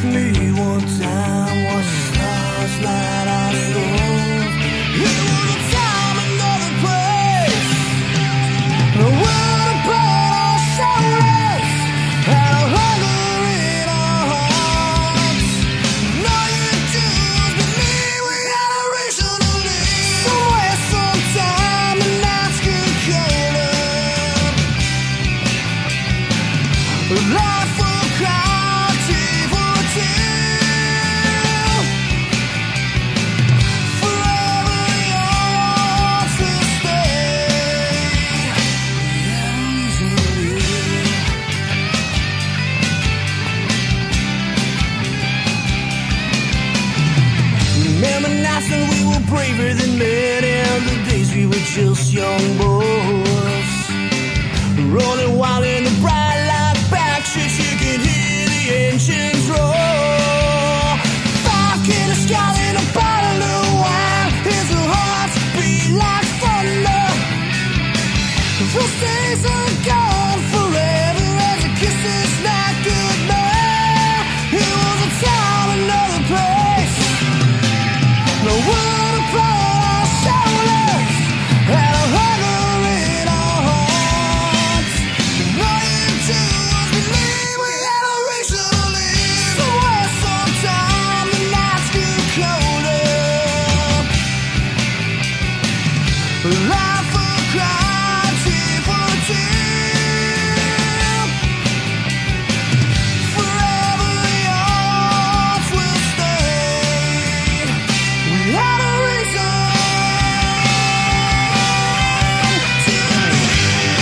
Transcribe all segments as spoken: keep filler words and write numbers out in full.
me one time, watch the stars light our souls. It was a time, another place, a world upon our shoulders, and a hunger in our hearts. No you choose but me, we had a reason to live. Somewhere, sometime, the nights get colder. Life will cry, tea for two. Forever yours will stay. Remember nights when we were braver than men, and the days we were just young boys, rolling wild in the bright light back streets. You can hear the engines roar. Fire in the sky in a bottle of wine. Here's the hearts beat like thunder. Those days are gone forever as a kiss is not goodbye. It was a time, another place, the world upon our shoulders, and a hunger in our hearts. No you choose but me, we had a reason to live. Somewhere, sometime, the nights get colder. Life will cry, tea for two. Forever yours will stay. We had a reason to live.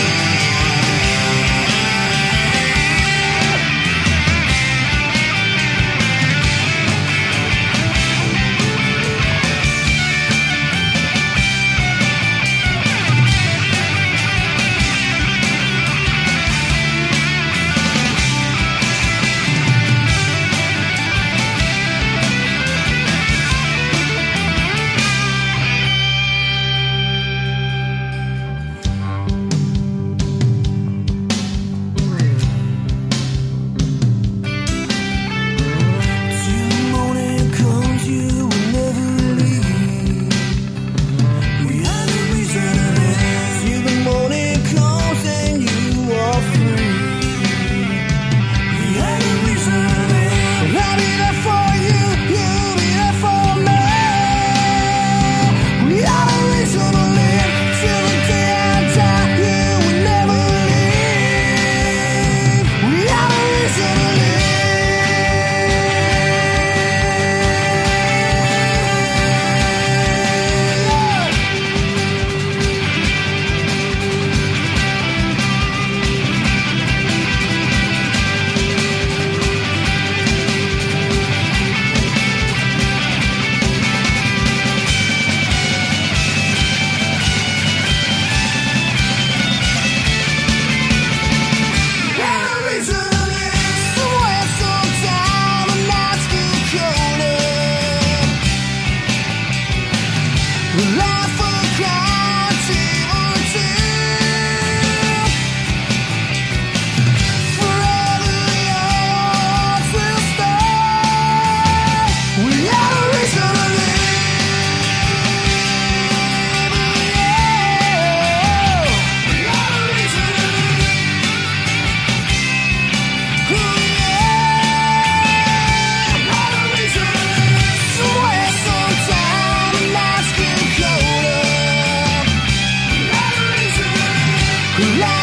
Till the morning comes, you will never leave. We had a reason to live. Till the morning comes and you are free. We had a reason to live. I'll be there for you, you'll be there for me. We had a reason to live. Till the day I die, you will never leave. We had a reason to live. Had a reason to live. Somewhere, sometime, the nights get colder. Life will cry, tea for two. Forever yours will stay. We had a reason to live. Yeah. We had a reason to live. Ooh, yeah. Had a reason to live. Somewhere, sometime, the nights get colder. Had a reason to live.